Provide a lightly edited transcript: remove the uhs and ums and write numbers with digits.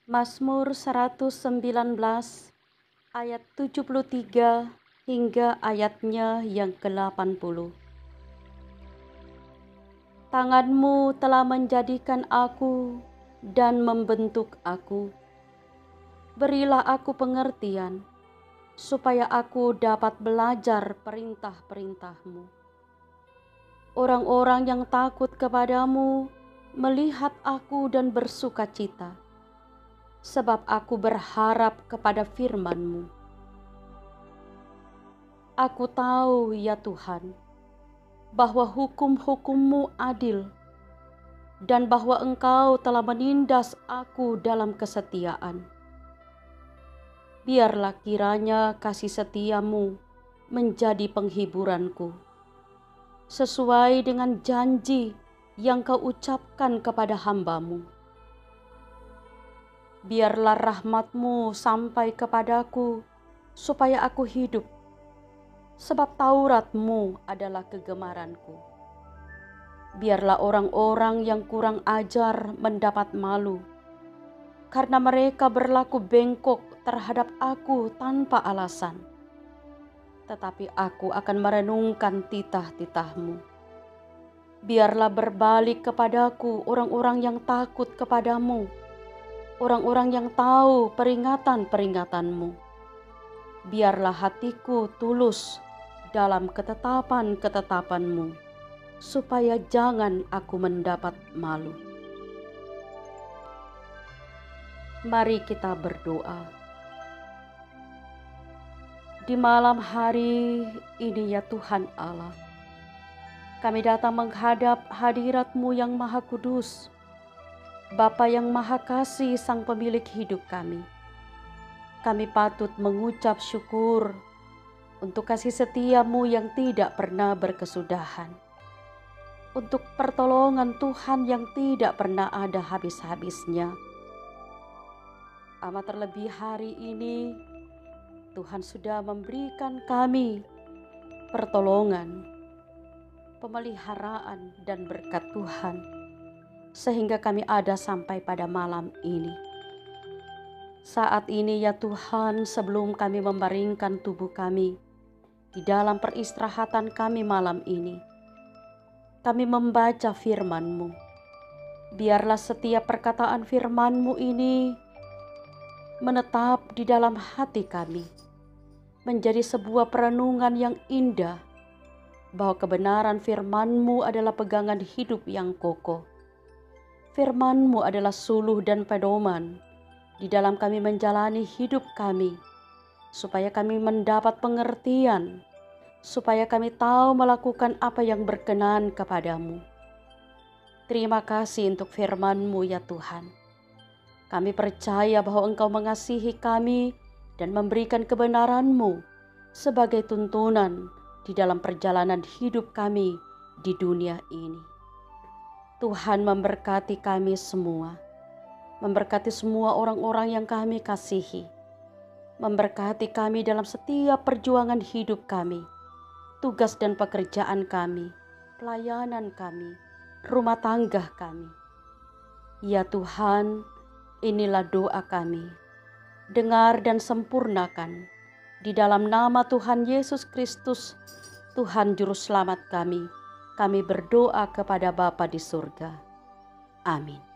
Mazmur 119 ayat 73 hingga ayatnya yang ke-80. Tanganmu telah menjadikan aku dan membentuk aku. Berilah aku pengertian, supaya aku dapat belajar perintah-perintah-Mu. Orang-orang yang takut kepadamu melihat aku dan bersuka cita, sebab aku berharap kepada firman-Mu. Aku tahu, ya Tuhan, bahwa hukum-hukum-Mu adil, dan bahwa Engkau telah menindas aku dalam kesetiaan. Biarlah kiranya kasih setia-Mu menjadi penghiburanku, sesuai dengan janji yang Kau ucapkan kepada hamba-Mu. Biarlah rahmat-Mu sampai kepadaku, supaya aku hidup, sebab Taurat-Mu adalah kegemaranku. Biarlah orang-orang yang kurang ajar mendapat malu, karena mereka berlaku bengkok terhadap aku tanpa alasan. Tetapi aku akan merenungkan titah-titah-Mu. Biarlah berbalik kepadaku orang-orang yang takut kepadamu, orang-orang yang tahu peringatan-peringatan-Mu. Biarlah hatiku tulus dalam ketetapan-ketetapan-Mu, supaya jangan aku mendapat malu. Mari kita berdoa. Di malam hari ini, ya Tuhan Allah, kami datang menghadap hadirat-Mu yang Maha Kudus, Bapa yang Maha Kasih, Sang Pemilik hidup kami. Kami patut mengucap syukur untuk kasih setia-Mu yang tidak pernah berkesudahan, untuk pertolongan Tuhan yang tidak pernah ada habis-habisnya. Amat terlebih hari ini, Tuhan sudah memberikan kami pertolongan, pemeliharaan, dan berkat Tuhan, sehingga kami ada sampai pada malam ini. Saat ini, ya Tuhan, sebelum kami membaringkan tubuh kami di dalam peristirahatan kami malam ini, kami membaca firman-Mu. Biarlah setiap perkataan firman-Mu ini menetap di dalam hati kami, menjadi sebuah perenungan yang indah, bahwa kebenaran firman-Mu adalah pegangan hidup yang kokoh. Firman-Mu adalah suluh dan pedoman di dalam kami menjalani hidup kami, supaya kami mendapat pengertian, supaya kami tahu melakukan apa yang berkenan kepadamu. Terima kasih untuk firman-Mu, ya Tuhan. Kami percaya bahwa Engkau mengasihi kami dan memberikan kebenaran-Mu sebagai tuntunan di dalam perjalanan hidup kami di dunia ini. Tuhan memberkati kami semua, memberkati semua orang-orang yang kami kasihi, memberkati kami dalam setiap perjuangan hidup kami, tugas dan pekerjaan kami, pelayanan kami, rumah tangga kami. Ya Tuhan, inilah doa kami. Dengar dan sempurnakan di dalam nama Tuhan Yesus Kristus, Tuhan Juru Selamat kami. Kami berdoa kepada Bapa di surga. Amin.